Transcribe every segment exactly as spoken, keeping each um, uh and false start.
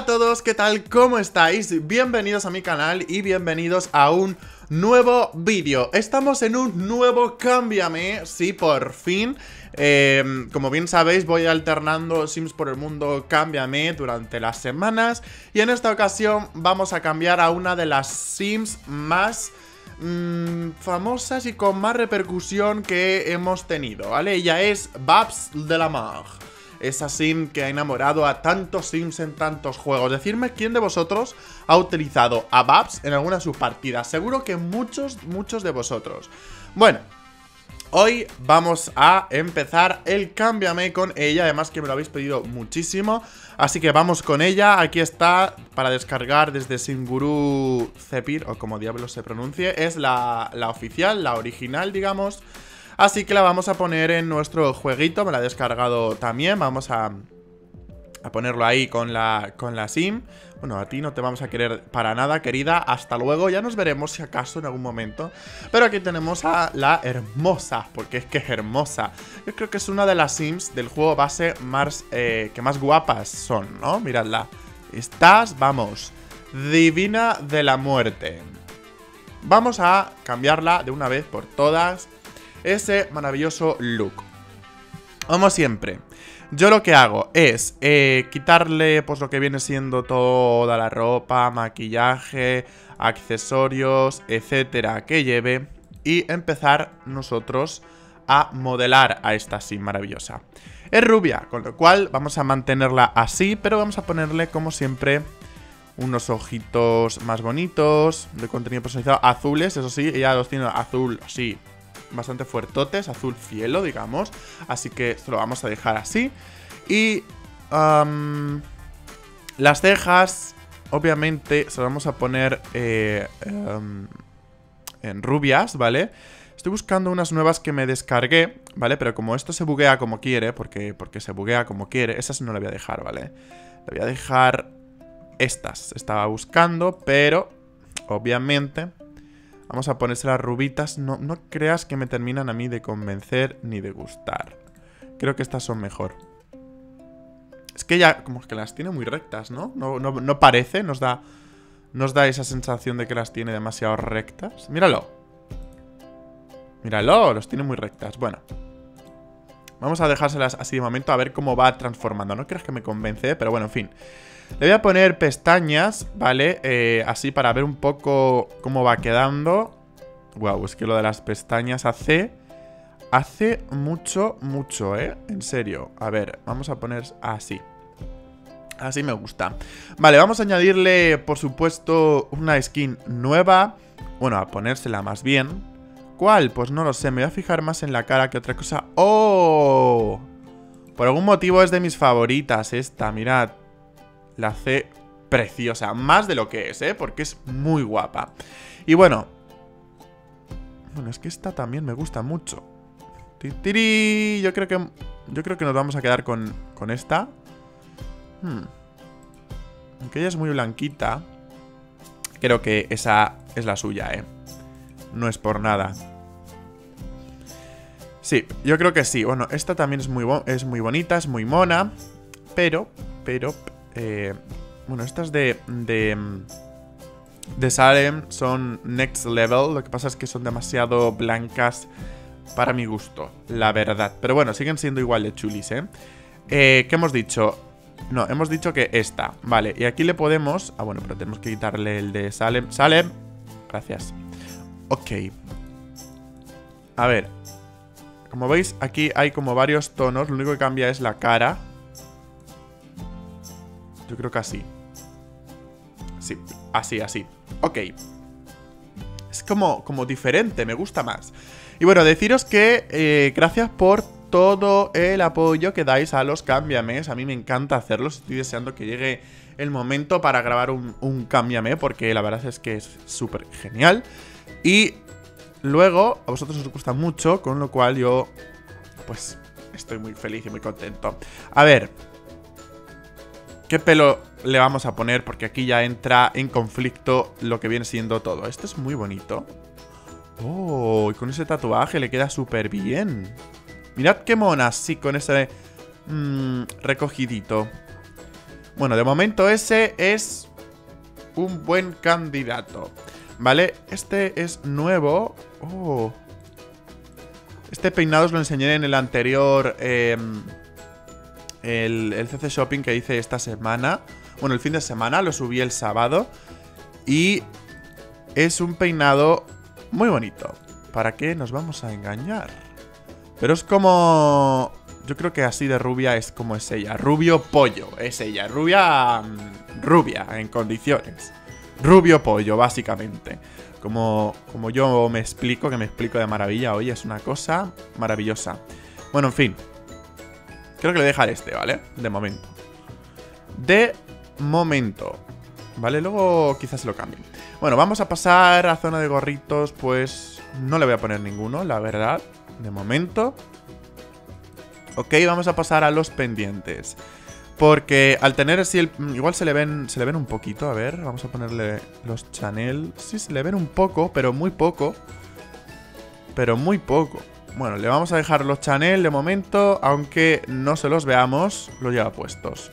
a todos, ¿qué tal? ¿Cómo estáis? Bienvenidos a mi canal y bienvenidos a un nuevo vídeo. Estamos en un nuevo Cámbiame, sí, por fin. eh, Como bien sabéis, voy alternando Sims por el mundo Cámbiame durante las semanas. Y en esta ocasión vamos a cambiar a una de las Sims más mmm, famosas y con más repercusión que hemos tenido, ¿vale? Ella es Babs de la Mar. Esa sim que ha enamorado a tantos sims en tantos juegos. Decidme quién de vosotros ha utilizado a Babs en alguna de sus partidas. Seguro que muchos, muchos de vosotros. Bueno, hoy vamos a empezar el Cámbiame con ella. Además que me lo habéis pedido muchísimo. Así que vamos con ella. Aquí está para descargar desde Singuru Zephyr, o como diablos se pronuncie. Es la, la oficial, la original, digamos. Así que la vamos a poner en nuestro jueguito. Me la he descargado también. Vamos a, a ponerlo ahí con la, con la sim. Bueno, a ti no te vamos a querer para nada, querida. Hasta luego. Ya nos veremos si acaso en algún momento. Pero aquí tenemos a la hermosa. Porque es que es hermosa. Yo creo que es una de las sims del juego base más, eh, que más guapas son, ¿no? Miradla. Estás, vamos, divina de la muerte. Vamos a cambiarla de una vez por todas. Ese maravilloso look. Como siempre, yo lo que hago es eh, quitarle pues lo que viene siendo toda la ropa, maquillaje, accesorios, etcétera, que lleve, y empezar nosotros a modelar a esta sim maravillosa. Es rubia, con lo cual vamos a mantenerla así, pero vamos a ponerle como siempre unos ojitos más bonitos, de contenido personalizado, azules, eso sí, ella los tiene azul, sí, bastante fuertotes, azul cielo, digamos. Así que esto lo vamos a dejar así. Y um, las cejas, obviamente, se las vamos a poner eh, um, en rubias, ¿vale? Estoy buscando unas nuevas que me descargué, ¿vale? Pero como esto se buguea como quiere, porque, porque se buguea como quiere, esas no las voy a dejar, ¿vale? Le voy a dejar estas. Estaba buscando, pero obviamente vamos a ponerse las rubitas. No, no creas que me terminan a mí de convencer ni de gustar. Creo que estas son mejor. Es que ya como que las tiene muy rectas, ¿no? No, no, no parece, nos da, nos da esa sensación de que las tiene demasiado rectas. Míralo. Míralo, los tiene muy rectas. Bueno, vamos a dejárselas así de momento a ver cómo va transformando. No creas que me convence, pero bueno, en fin. Le voy a poner pestañas, ¿vale? Eh, así para ver un poco cómo va quedando. Wow, es que lo de las pestañas hace... Hace mucho, mucho, ¿eh? En serio. A ver, vamos a poner así. Así me gusta. Vale, vamos a añadirle, por supuesto, una skin nueva. Bueno, a ponérsela más bien. ¿Cuál? Pues no lo sé. Me voy a fijar más en la cara que otra cosa. ¡Oh! Por algún motivo es de mis favoritas esta, mirad. La hace preciosa, más de lo que es, ¿eh? Porque es muy guapa. Y bueno, bueno, es que esta también me gusta mucho. ¡Tiri! Yo creo que yo creo que nos vamos a quedar con, con esta. Hmm. Aunque ella es muy blanquita, creo que esa es la suya, ¿eh? No es por nada. Sí, yo creo que sí. Bueno, esta también es muy, es muy bonita, es muy mona. Pero, pero... Eh, bueno, estas de, de de Salem son next level. Lo que pasa es que son demasiado blancas para mi gusto, la verdad. Pero bueno, siguen siendo igual de chulis, ¿eh? eh ¿Qué hemos dicho? No, hemos dicho que esta, vale. Y aquí le podemos... Ah, bueno, pero tenemos que quitarle el de Salem. Salem, gracias. Ok. A ver, como veis, aquí hay como varios tonos. Lo único que cambia es la cara. Yo creo que así. Sí, así, así. Ok. Es como, como diferente, me gusta más. Y bueno, deciros que eh, gracias por todo el apoyo que dais a los Cámbiames. A mí me encanta hacerlos. Estoy deseando que llegue el momento para grabar un, un Cámbiame, porque la verdad es que es súper genial. Y luego a vosotros os gusta mucho, con lo cual yo pues estoy muy feliz y muy contento. A ver, ¿qué pelo le vamos a poner? Porque aquí ya entra en conflicto lo que viene siendo todo. Esto es muy bonito. Oh, y con ese tatuaje le queda súper bien. Mirad qué mona, sí, con ese mmm, recogidito. Bueno, de momento ese es un buen candidato. Vale, este es nuevo. Oh. Este peinado os lo enseñé en el anterior eh, el, el C C Shopping que hice esta semana. Bueno, el fin de semana, lo subí el sábado. Y es un peinado muy bonito. ¿Para qué nos vamos a engañar? Pero es como... Yo creo que así de rubia es como es ella. Rubio pollo, es ella. Rubia... Rubia, en condiciones. Rubio pollo, básicamente. Como, como yo me explico, que me explico de maravilla hoy. Es una cosa maravillosa. Bueno, en fin. Creo que le dejaré este, ¿vale? De momento. De momento. Vale, luego quizás se lo cambie. Bueno, vamos a pasar a zona de gorritos. Pues no le voy a poner ninguno, la verdad. De momento. Ok, vamos a pasar a los pendientes. Porque al tener así el... Igual se le ven se le ven un poquito, a ver. Vamos a ponerle los Chanel. Sí, se le ven un poco, pero muy poco. Pero muy poco. Bueno, le vamos a dejar los Chanel de momento. Aunque no se los veamos, los lleva puestos.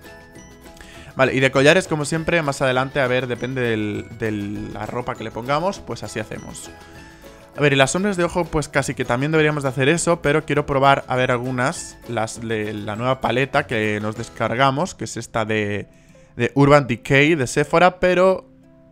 Vale, y de collares, como siempre, más adelante, a ver, depende del, de la ropa que le pongamos. Pues así hacemos. A ver, y las sombras de ojo, pues casi que también deberíamos de hacer eso, pero quiero probar, a ver, algunas. Las de la nueva paleta que nos descargamos, que es esta de, de Urban Decay, de Sephora, pero...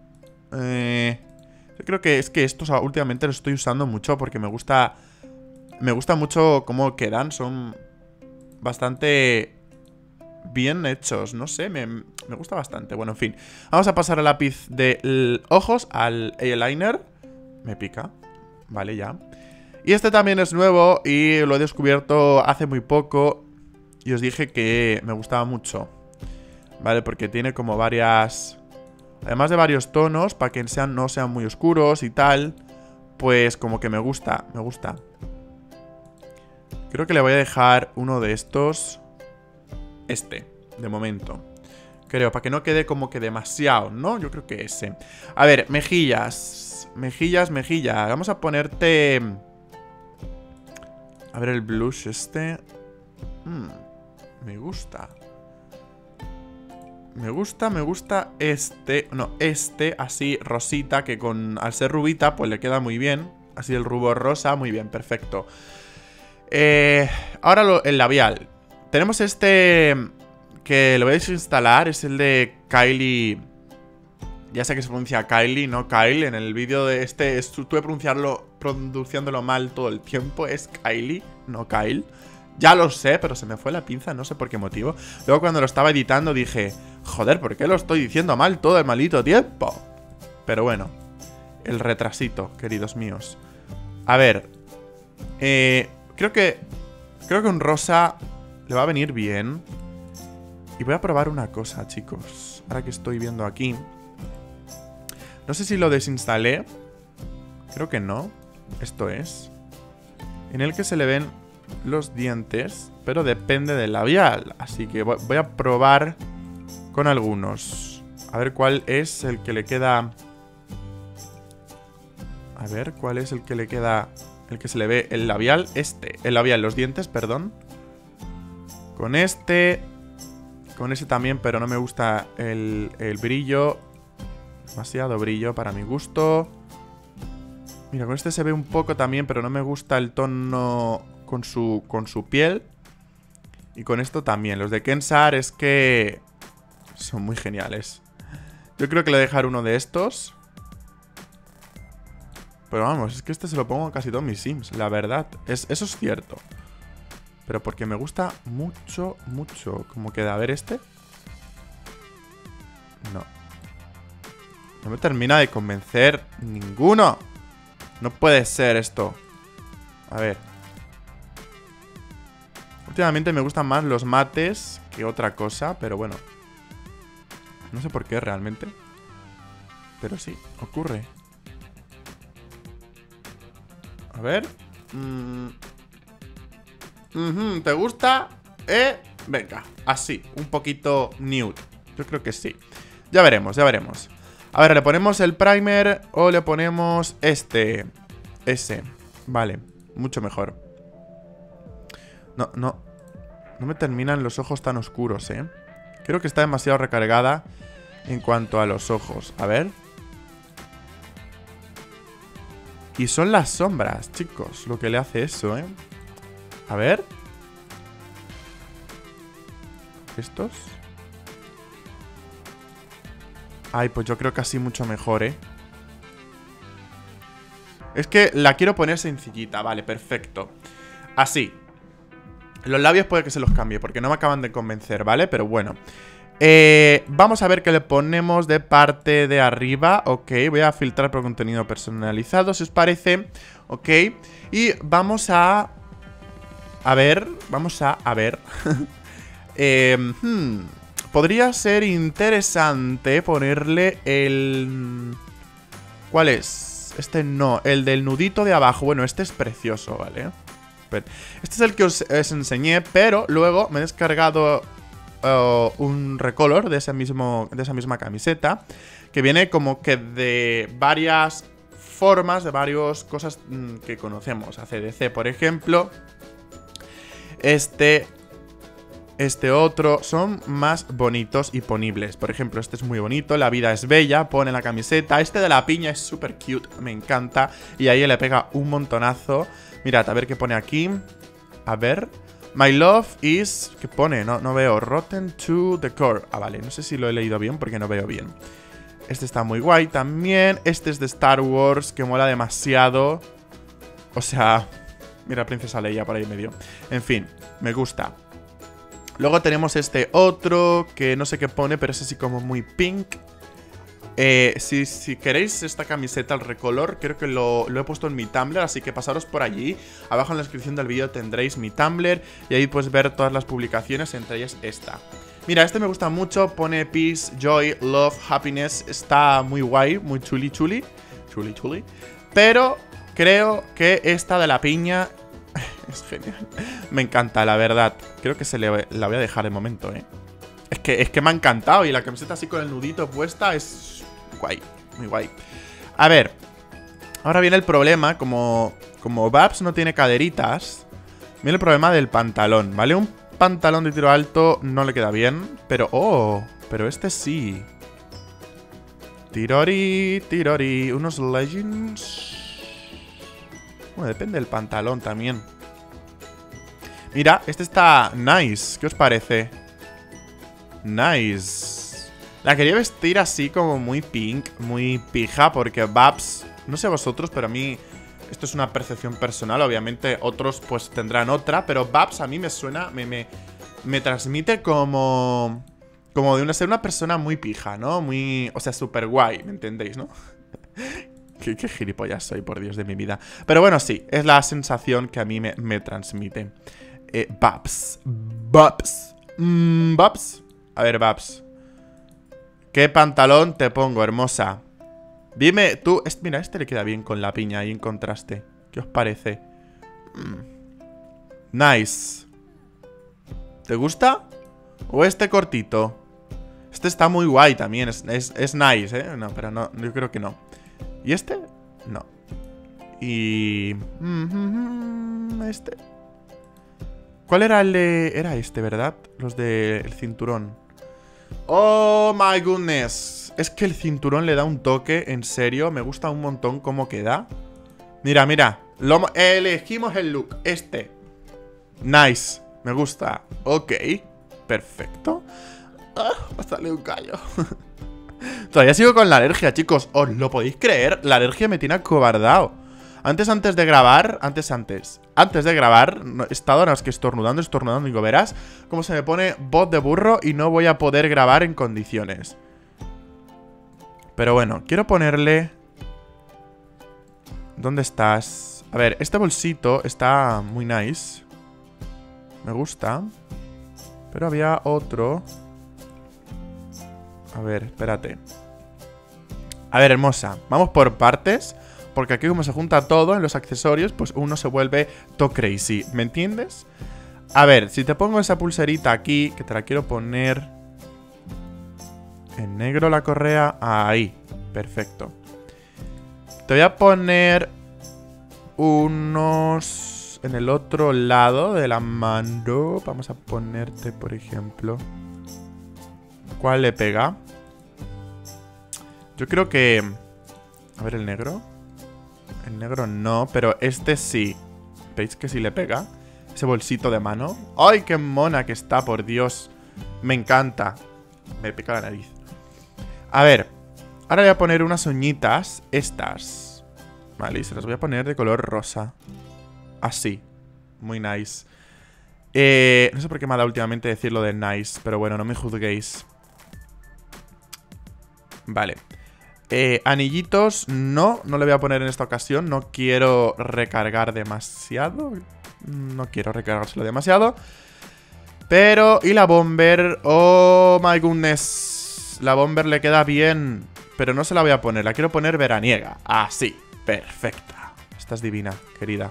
Eh, yo creo que es que estos últimamente los estoy usando mucho porque me gusta... Me gusta mucho cómo quedan, son bastante bien hechos, no sé, me, me gusta bastante. Bueno, en fin, vamos a pasar al lápiz de ojos, al eyeliner. Me pica. Vale, ya. Y este también es nuevo y lo he descubierto hace muy poco. Y os dije que me gustaba mucho. Vale, porque tiene como varias... Además de varios tonos, para que sean, no sean muy oscuros y tal. Pues como que me gusta, me gusta. Creo que le voy a dejar uno de estos. Este, de momento. Creo, para que no quede como que demasiado, ¿no? Yo creo que ese. A ver, mejillas... Mejillas, mejilla. Vamos a ponerte... A ver el blush este. Hmm, me gusta. Me gusta, me gusta este. No, este, así rosita, que con al ser rubita, pues le queda muy bien. Así el rubor rosa, muy bien, perfecto. Eh, ahora lo, el labial. Tenemos este que lo vais a instalar, es el de Kylie... Ya sé que se pronuncia Kylie, no Kyle. En el vídeo de este estuve pronunciarlo, pronunciándolo mal todo el tiempo. Es Kylie, no Kyle. Ya lo sé, pero se me fue la pinza, no sé por qué motivo. Luego cuando lo estaba editando dije, joder, ¿por qué lo estoy diciendo mal todo el maldito tiempo? Pero bueno, el retrasito, queridos míos. A ver, eh, creo que Creo que un rosa le va a venir bien. Y voy a probar una cosa, chicos. Ahora que estoy viendo aquí. No sé si lo desinstalé. Creo que no. Esto es. En el que se le ven los dientes. Pero depende del labial. Así que voy a probar con algunos. A ver cuál es el que le queda. A ver cuál es el que le queda. El que se le ve el labial. Este. El labial, los dientes, perdón. Con este. Con ese también, pero no me gusta el, el brillo. Demasiado brillo para mi gusto. Mira, con este se ve un poco también, pero no me gusta el tono con su, con su piel. Y con esto también. Los de Kensar es que son muy geniales. Yo creo que le voy a dejar uno de estos. Pero vamos, es que este se lo pongo a casi todos mis sims, la verdad. Es, eso es cierto. Pero porque me gusta mucho, mucho cómo queda. A ver este. No. No me termina de convencer ninguno. No puede ser esto. A ver. Últimamente me gustan más los mates que otra cosa, pero bueno. No sé por qué realmente. Pero sí, ocurre. A ver. Mm. Uh-huh. ¿Te gusta? ¿Eh? Venga, así, un poquito nude. Yo creo que sí. Ya veremos, ya veremos. A ver, ¿le ponemos el primer o le ponemos este? Ese. Vale, mucho mejor. No, no. No me terminan los ojos tan oscuros, ¿eh? Creo que está demasiado recargada en cuanto a los ojos. A ver. Y son las sombras, chicos, lo que le hace eso, ¿eh? A ver. ¿Estos? Ay, pues yo creo que así mucho mejor, ¿eh? Es que la quiero poner sencillita. Vale, perfecto. Así. Los labios puede que se los cambie porque no me acaban de convencer, ¿vale? Pero bueno. Eh, vamos a ver qué le ponemos de parte de arriba. Ok, voy a filtrar por contenido personalizado, si os parece. Ok, y vamos a... A ver, vamos a... A ver... eh, hmm, podría ser interesante ponerle el... ¿Cuál es? Este no, el del nudito de abajo. Bueno, este es precioso, ¿vale? Este es el que os, os enseñé, pero luego me he descargado... Uh, un recolor de, ese mismo, de esa misma camiseta, que viene como que de varias formas, de varias cosas mmm, que conocemos. A C D C, por ejemplo. Este Este otro son más bonitos y ponibles. Por ejemplo, este es muy bonito, la vida es bella, pone la camiseta. Este de la piña es súper cute, me encanta. Y ahí le pega un montonazo. Mirad, a ver qué pone aquí. A ver... My love is... ¿Qué pone? No, no veo. Rotten to the core. Ah, vale. No sé si lo he leído bien porque no veo bien. Este está muy guay también. Este es de Star Wars, que mola demasiado. O sea... Mira, Princesa Leia por ahí medio. En fin, me gusta. Luego tenemos este otro, que no sé qué pone, pero es así como muy pink. Eh, si, si queréis esta camiseta al recolor, creo que lo, lo he puesto en mi Tumblr, así que pasaros por allí. Abajo en la descripción del vídeo tendréis mi Tumblr y ahí puedes ver todas las publicaciones, entre ellas esta. Mira, este me gusta mucho, pone Peace, Joy, Love, Happiness. Está muy guay, muy chuli chuli. Chuli chuli. Pero creo que esta de la piña es genial. Me encanta, la verdad. Creo que se le, la voy a dejar de momento, eh. Es que, es que me ha encantado. Y la camiseta así con el nudito puesta es... guay, muy guay. A ver, ahora viene el problema. Como, como Babs no tiene caderitas, viene el problema del pantalón, ¿vale? Un pantalón de tiro alto no le queda bien. Pero, oh, pero este sí. Tirori, tirori. Unos leggings. Bueno, depende del pantalón también. Mira, este está nice. ¿Qué os parece? Nice. La quería vestir así como muy pink, muy pija, porque Babs, no sé vosotros, pero a mí esto es una percepción personal. Obviamente otros pues tendrán otra, pero Babs a mí me suena, me, me, me transmite como... Como de una, ser una persona muy pija, ¿no? Muy... O sea, súper guay, ¿me entendéis, no? ¿Qué, qué gilipollas soy, por Dios de mi vida. Pero bueno, sí, es la sensación que a mí me, me transmite. Eh, Babs. Babs. Mm, Babs. A ver, Babs. ¿Qué pantalón te pongo, hermosa? Dime, tú... Es, mira, este le queda bien con la piña ahí en contraste. ¿Qué os parece? Mm. Nice. ¿Te gusta? ¿O este cortito? Este está muy guay también. Es, es, es nice, ¿eh? No, pero no, yo creo que no. ¿Y este? No. Y... Este... ¿Cuál era el de...? Era este, ¿verdad? Los del cinturón. Oh my goodness. Es que el cinturón le da un toque, en serio. Me gusta un montón cómo queda. Mira, mira. Lo, elegimos el look. Este. Nice. Me gusta. Ok. Perfecto. Ah, va a salir un callo. Todavía sigo con la alergia, chicos. ¿Os lo podéis creer? La alergia me tiene acobardado. Antes, antes de grabar, antes, antes Antes de grabar, he estado nada más que estornudando, estornudando y digo, verás cómo se me pone voz de burro y no voy a poder grabar en condiciones. Pero bueno, quiero ponerle... ¿Dónde estás? A ver, este bolsito está muy nice. Me gusta. Pero había otro. A ver, espérate. A ver, hermosa, vamos por partes. Porque aquí como se junta todo en los accesorios, pues uno se vuelve to crazy, ¿me entiendes? A ver, si te pongo esa pulserita aquí, que te la quiero poner en negro la correa, ahí, perfecto. Te voy a poner unos en el otro lado de la mano. Vamos a ponerte, por ejemplo, ¿Cuál le pega? Yo creo que... A ver, el negro. El negro no, pero este sí. ¿Veis que sí le pega? Ese bolsito de mano. ¡Ay, qué mona que está, por Dios! Me encanta. Me pica la nariz. A ver. Ahora voy a poner unas uñitas. Estas. Vale, y se las voy a poner de color rosa. Así. Muy nice. Eh, no sé por qué me ha dado últimamente decirlo de nice, pero bueno, no me juzguéis. Vale. Eh, anillitos, no, no le voy a poner en esta ocasión. No quiero recargar demasiado. No quiero recargárselo demasiado. Pero, y la bomber. Oh my goodness. La bomber le queda bien. Pero no se la voy a poner, la quiero poner veraniega. Así, perfecta. Esta es divina, querida.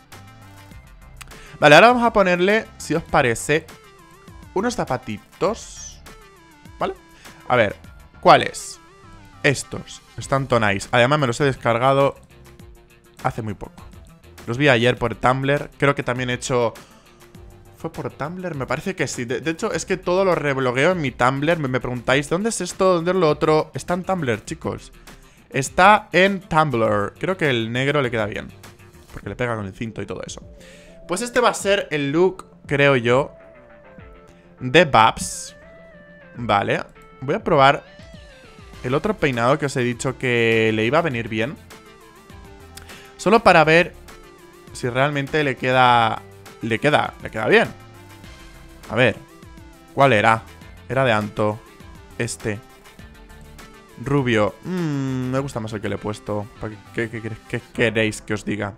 Vale, ahora vamos a ponerle, si os parece, unos zapatitos. ¿Vale? A ver, ¿cuáles? Estos, están tonais. Además me los he descargado hace muy poco. Los vi ayer por Tumblr. Creo que también he hecho... ¿Fue por Tumblr? Me parece que sí. De, de hecho, es que todo lo reblogueo en mi Tumblr. Me, me preguntáis, ¿dónde es esto? ¿Dónde es lo otro? Está en Tumblr, chicos. Está en Tumblr. Creo que el negro le queda bien, porque le pega con el cinto y todo eso. Pues este va a ser el look, creo yo, de Babs. Vale. Voy a probar el otro peinado que os he dicho que le iba a venir bien. Solo para ver si realmente le queda... Le queda, le queda bien. A ver, ¿cuál era? Era de Anto. Este. Rubio. Mm, me gusta más el que le he puesto. ¿Qué, qué, qué, qué queréis que os diga?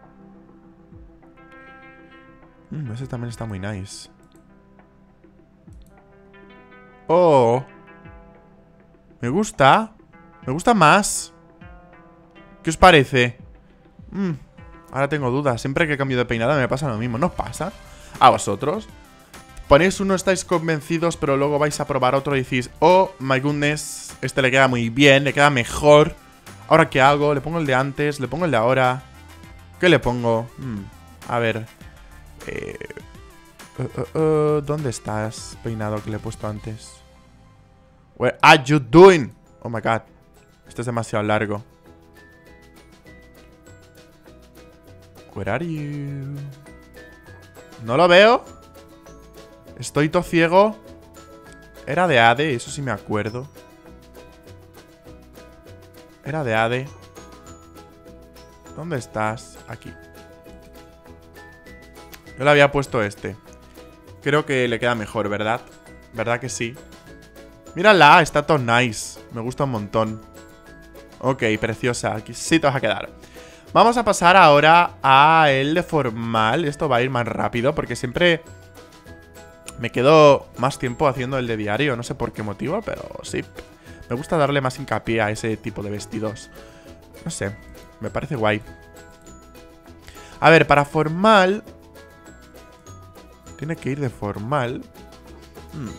Mm, ese también está muy nice. Oh. Me gusta. Me gusta más. ¿Qué os parece? Mm. Ahora tengo dudas. Siempre que cambio de peinada me pasa lo mismo. ¿No os pasa? ¿A vosotros? Ponéis uno, estáis convencidos, pero luego vais a probar otro y decís, oh my goodness, este le queda muy bien, le queda mejor. ¿Ahora qué hago? ¿Le pongo el de antes? ¿Le pongo el de ahora? ¿Qué le pongo? Hmm, a ver. Eh, uh, uh, uh, ¿Dónde estás, peinado que le he puesto antes? Where are you doing? Oh my god. Este es demasiado largo. Where are you? No lo veo. Estoy todo ciego. Era de Ade, eso sí me acuerdo. Era de Ade. ¿Dónde estás? Aquí. Yo le había puesto este. Creo que le queda mejor, ¿verdad? ¿Verdad que sí? Mírala, está todo nice. Me gusta un montón. Ok, preciosa. Aquí sí te vas a quedar. Vamos a pasar ahora a el de formal. Esto va a ir más rápido porque siempre me quedo más tiempo haciendo el de diario. No sé por qué motivo, pero sí. Me gusta darle más hincapié a ese tipo de vestidos. No sé, me parece guay. A ver, para formal... Tiene que ir de formal. Hmm.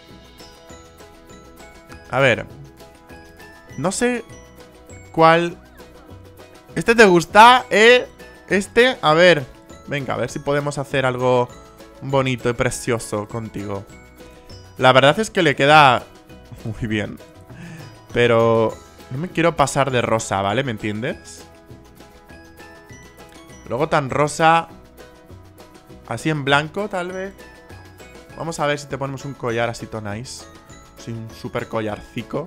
A ver. No sé cuál... ¿Este te gusta? ¿Eh? Este, a ver. Venga, a ver si podemos hacer algo bonito y precioso contigo. La verdad es que le queda muy bien. Pero no me quiero pasar de rosa, ¿vale? ¿Me entiendes? Luego tan rosa. Así en blanco, tal vez. Vamos a ver si te ponemos un collar así todo nice. Sí, un super collarcico.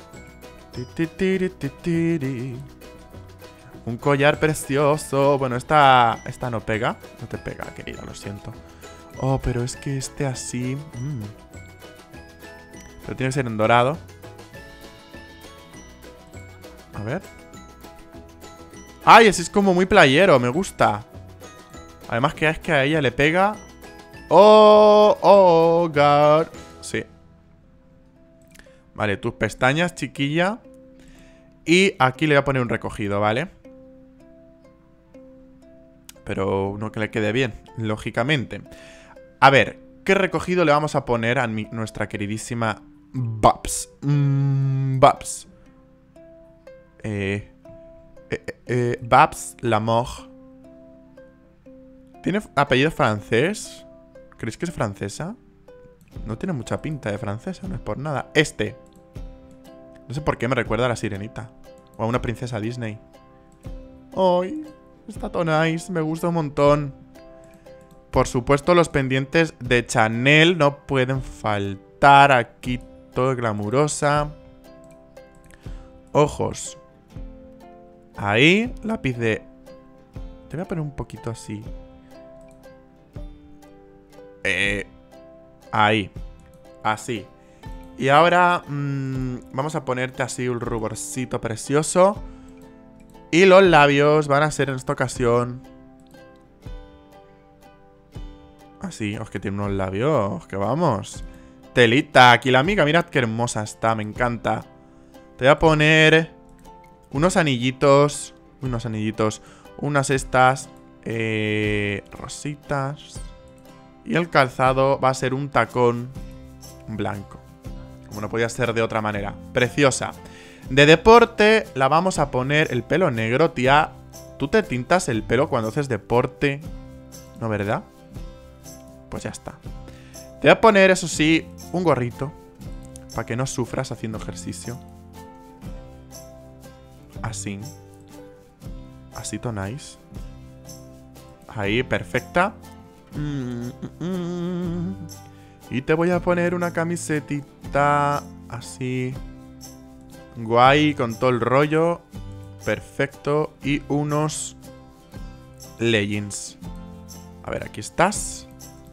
Un collar precioso. Bueno, esta, esta no pega. No te pega, querida, lo siento. Oh, pero es que este así... Mmm. Pero tiene que ser en dorado. A ver. ¡Ay! Ese es como muy playero, me gusta. Además que es que a ella le pega. ¡Oh! ¡Oh, God! Sí. Vale, tus pestañas, chiquilla. Y aquí le voy a poner un recogido, ¿vale? Pero uno que le quede bien, lógicamente. A ver, ¿qué recogido le vamos a poner a mi, nuestra queridísima Babs? Mm, Babs. Eh, eh, eh, Babs Lamour. ¿Tiene apellido francés? ¿Creéis que es francesa? No tiene mucha pinta de francesa, no es por nada. Este. No sé por qué me recuerda a la sirenita. O a una princesa Disney. ¡Ay! Está tan nice, me gusta un montón. Por supuesto, los pendientes de Chanel no pueden faltar. Aquí todo glamurosa. Ojos. Ahí, lápiz de... Te voy a poner un poquito así. Eh... Ahí. Así. Y ahora mmm, vamos a ponerte así un ruborcito precioso. Y los labios van a ser en esta ocasión así. Os que tiene unos labios. Que vamos. Telita. Aquí la amiga. Mirad qué hermosa está. Me encanta. Te voy a poner unos anillitos. Unos anillitos. Unas estas. Eh, rositas. Y el calzado va a ser un tacón blanco. Como no podía ser de otra manera. Preciosa. De deporte la vamos a poner el pelo negro, tía. ¿Tú te tintas el pelo cuando haces deporte? ¿No, verdad? Pues ya está. Te voy a poner, eso sí, un gorrito. Para que no sufras haciendo ejercicio. Así. Así tonáis. Ahí, perfecta. Mm, mm, mm. Y te voy a poner una camisetita así. Guay, con todo el rollo. Perfecto. Y unos leggings. A ver, aquí estás.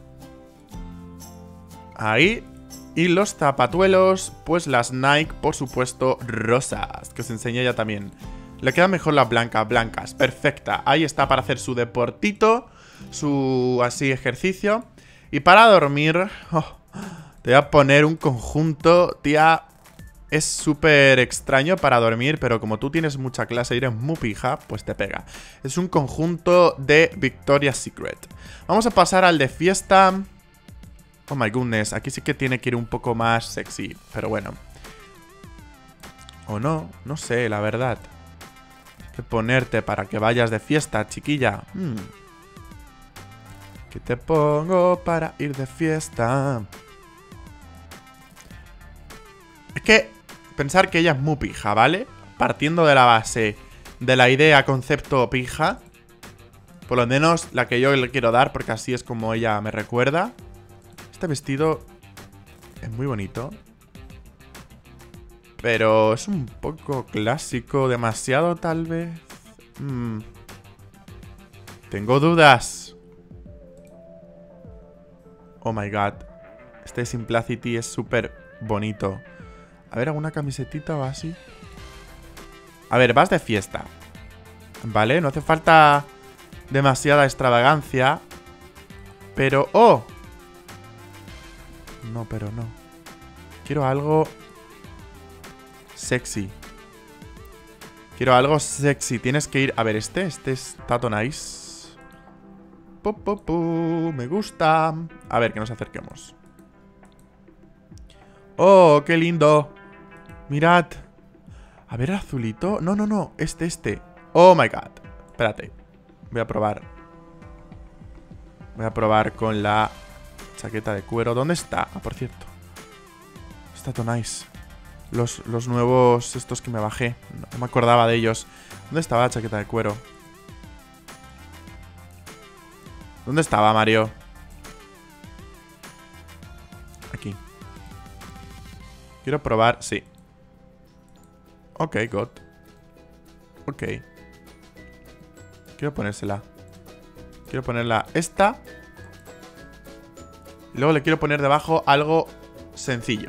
Ahí. Y los zapatuelos, pues las Nike, por supuesto, rosas. Que os enseñé ya también. Le quedan mejor las blancas, blancas. Perfecta. Ahí está para hacer su deportito. Su así ejercicio. Y para dormir, oh, te voy a poner un conjunto, tía. Es súper extraño para dormir, pero como tú tienes mucha clase y eres muy pija, pues te pega. Es un conjunto de Victoria's Secret. Vamos a pasar al de fiesta. Oh my goodness, aquí sí que tiene que ir un poco más sexy, pero bueno. O no, no sé, la verdad. ¿Qué ponerte para que vayas de fiesta, chiquilla? Hmm. ¿Qué te pongo para ir de fiesta? Es que pensar que ella es muy pija, ¿vale? Partiendo de la base de la idea, concepto pija. Por lo menos la que yo le quiero dar, porque así es como ella me recuerda. Este vestido es muy bonito. Pero es un poco clásico, demasiado tal vez. Mm. Tengo dudas. Oh my god. Este Simplicity es súper bonito. A ver, ¿alguna camisetita o así? A ver, vas de fiesta. Vale, no hace falta demasiada extravagancia. Pero... ¡oh! No, pero no. Quiero algo sexy. Quiero algo sexy. Tienes que ir... A ver, este, este es Tato Nice. Pu, pu, pu, me gusta. A ver, que nos acerquemos. ¡Oh, qué lindo! Mirad. A ver, azulito. No, no, no. Este, este. Oh my god. Espérate. Voy a probar. Voy a probar con la chaqueta de cuero. ¿Dónde está? Ah, por cierto. Está Tato Nice. Los, los nuevos estos que me bajé. No, no me acordaba de ellos. ¿Dónde estaba la chaqueta de cuero? ¿Dónde estaba, Mario? Aquí. Quiero probar, sí. Ok, God. Ok. Quiero ponérsela. Quiero ponerla esta. Y luego le quiero poner debajo algo sencillo.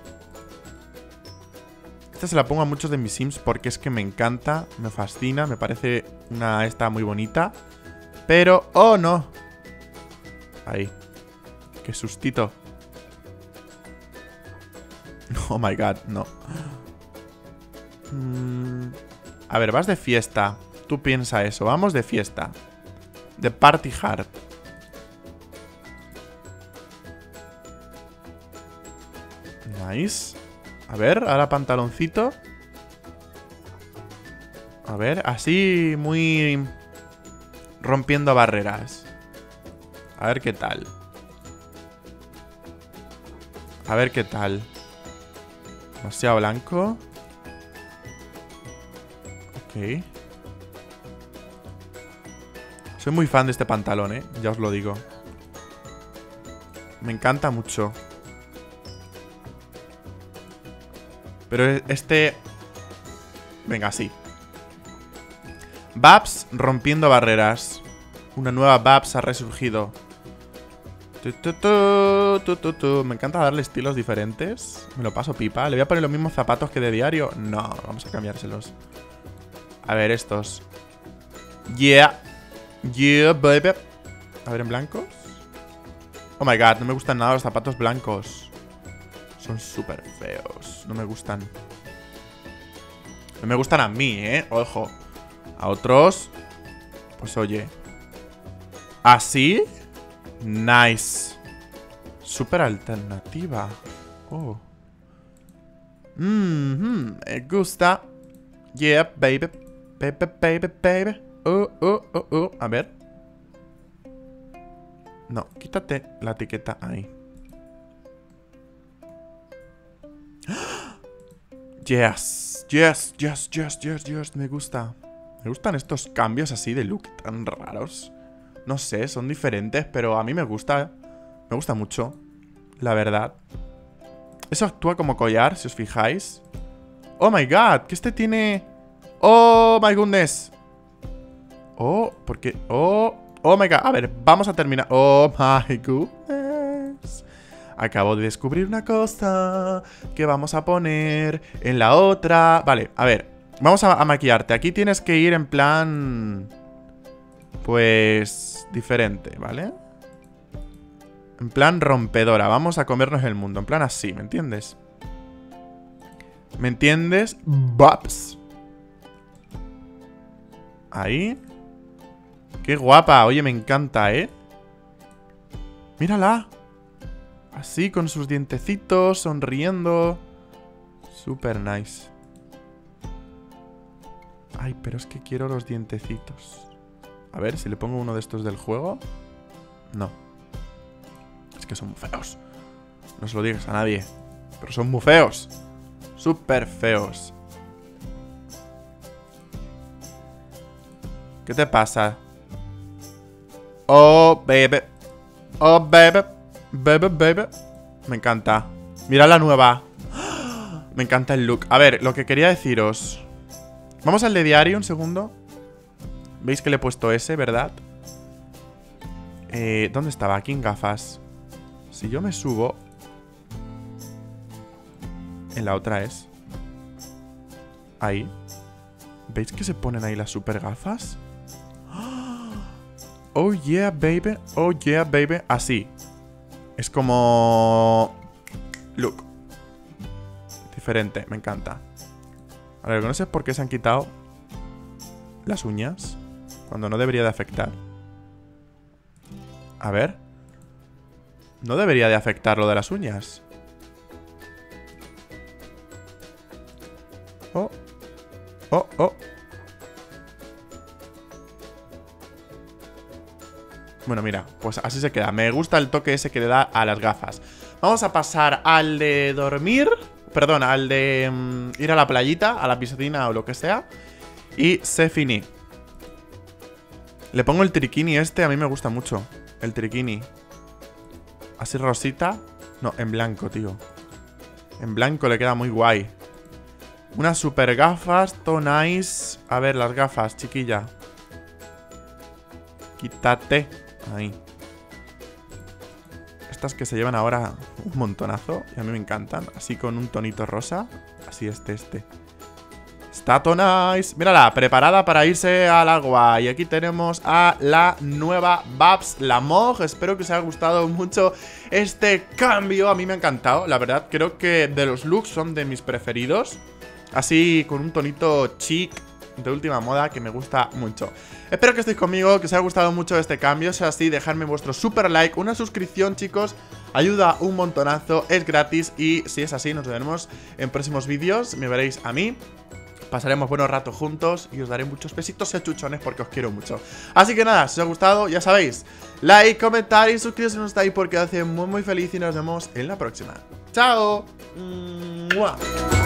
Esta se la pongo a muchos de mis sims porque es que me encanta, me fascina, me parece una esta muy bonita. Pero, oh no. Ahí. Qué sustito. Oh my god, no. Mm, a ver, vas de fiesta. Tú piensa eso, vamos de fiesta. De party hard. Nice. A ver, ahora pantaloncito. A ver, así muy... rompiendo barreras. A ver qué tal. A ver qué tal. Demasiado blanco. Ok. Soy muy fan de este pantalón, eh. Ya os lo digo. Me encanta mucho. Pero este... Venga, sí. Babs rompiendo barreras. Una nueva Babs ha resurgido. Tu, tu, tu, tu, tu, tu. Me encanta darle estilos diferentes. Me lo paso pipa. ¿Le voy a poner los mismos zapatos que de diario? No, vamos a cambiárselos. A ver, estos. Yeah. Yeah, baby. A ver, en blancos. Oh my god, no me gustan nada los zapatos blancos. Son súper feos. No me gustan. No me gustan a mí, eh. Ojo. A otros. Pues oye. ¿Así? Nice. Súper alternativa. Oh. Mmm, me gusta. Yeah, baby. Baby, baby, baby. Oh, oh, oh, oh. A ver. No, quítate la etiqueta ahí. Yes, yes, yes, yes, yes, yes. Me gusta. Me gustan estos cambios así de look tan raros. No sé, son diferentes, pero a mí me gusta. Me gusta mucho, la verdad. Eso actúa como collar, si os fijáis. Oh my god, que este tiene... Oh my goodness. Oh, ¿por qué? Oh, oh my god. A ver, vamos a terminar. Oh my goodness. Acabo de descubrir una cosa que vamos a poner en la otra. Vale, a ver, vamos a, a maquillarte. Aquí tienes que ir en plan... Pues... diferente, ¿vale? En plan rompedora. Vamos a comernos el mundo. En plan así, ¿me entiendes? ¿Me entiendes? Babs. Ahí. Qué guapa. Oye, me encanta, ¿eh? Mírala. Así, con sus dientecitos, sonriendo. Super nice. Ay, pero es que quiero los dientecitos. A ver, si le pongo uno de estos del juego. No. Es que son muy feos. No se lo digas a nadie. Pero son muy feos. Súper feos. ¿Qué te pasa? Oh, baby. Oh, baby. Baby, baby. Me encanta. Mira la nueva. Me encanta el look. A ver, lo que quería deciros. Vamos al de diario un segundo. ¿Veis que le he puesto ese, verdad? Eh, ¿Dónde estaba? Aquí en gafas. Si yo me subo... En la otra es... Ahí. ¿Veis que se ponen ahí las super gafas? Oh yeah, baby. Oh yeah, baby. Así. Es como... Look. Diferente, me encanta. A ver, no sé por qué se han quitado las uñas cuando no debería de afectar. A ver. No debería de afectar lo de las uñas. Oh. Oh, oh. Bueno, mira, pues así se queda. Me gusta el toque ese que le da a las gafas. Vamos a pasar al de dormir. Perdón, al de um, ir a la playita, a la piscina o lo que sea. Y se finí. Le pongo el triquini este, a mí me gusta mucho. El triquini. Así rosita. No, en blanco, tío. En blanco le queda muy guay. Unas super gafas, todo nice. A ver, las gafas, chiquilla. Quítate. Ahí. Estas que se llevan ahora un montonazo. Y a mí me encantan. Así con un tonito rosa. Así este, este. Está todo nice. Mírala, preparada para irse al agua. Y aquí tenemos a la nueva Babs, la Mog. Espero que os haya gustado mucho este cambio. A mí me ha encantado, la verdad. Creo que de los looks son de mis preferidos. Así con un tonito chic de última moda que me gusta mucho. Espero que estéis conmigo, que os haya gustado mucho este cambio. Si es así, dejadme vuestro super like, una suscripción, chicos. Ayuda un montonazo, es gratis. Y si es así, nos veremos en próximos vídeos. Me veréis a mí. Pasaremos buenos ratos juntos y os daré muchos besitos y achuchones porque os quiero mucho. Así que nada, si os ha gustado, ya sabéis, like, comentar y suscribiros si no estáis porque os hace muy muy feliz y nos vemos en la próxima. ¡Chao! ¡Mua!